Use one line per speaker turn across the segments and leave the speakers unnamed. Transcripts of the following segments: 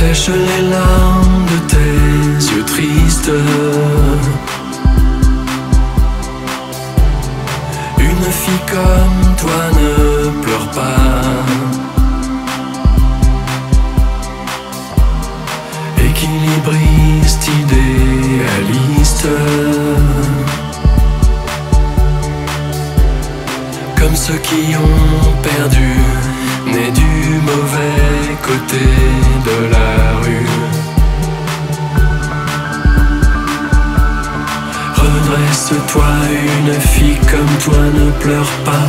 Sèche les larmes de tes yeux tristes. Une fille comme toi ne pleure pas. Équilibriste, idéaliste, comme ceux qui ont perdu, nés du mauvais côté de la rue. Redresse-toi, une fille comme toi ne pleure pas.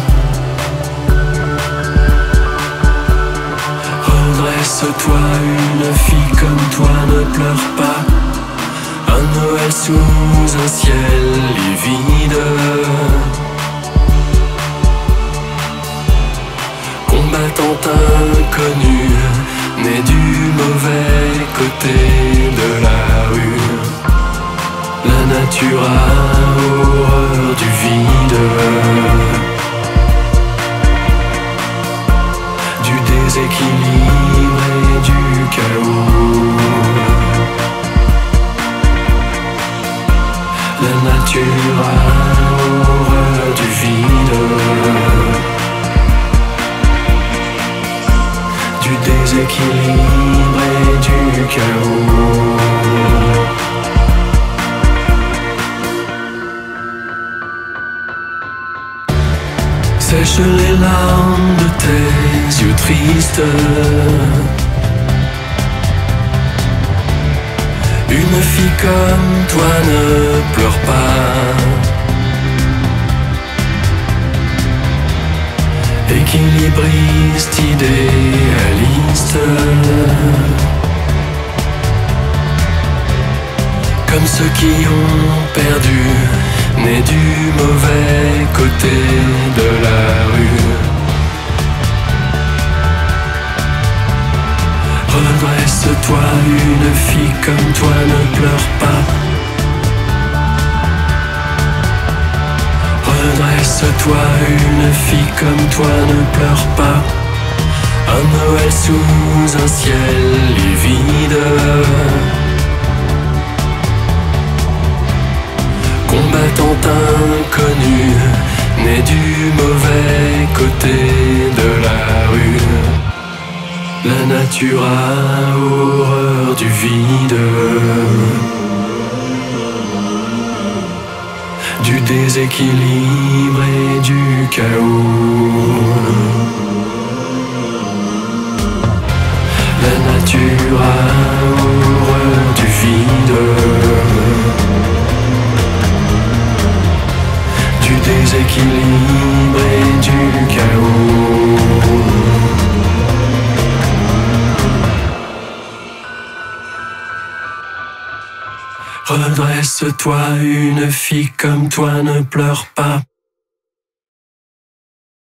Redresse-toi, une fille comme toi ne pleure pas. Un Noël sous un ciel livide, combattante inconnue, née du mauvais côté de la rue. La nature a horreur du vide, du déséquilibre et du chaos. La nature a horreur du vide, du déséquilibre et du chaos. Sèche les larmes de tes yeux tristes. Une fille comme toi ne pleure pas. Équilibriste, idéaliste, comme ceux qui ont perdu, nés du mauvais côté de la rue. Redresse-toi, une fille comme toi ne pleure pas. Redresse-toi, une fille comme toi ne pleure pas. Un Noël sous un ciel livide, combattante inconnue, née du mauvais côté de la rue. La nature a horreur du vide, du déséquilibre et du chaos. La nature a horreur du vide, du déséquilibre et du chaos. Redresse-toi, une fille comme toi ne pleure pas.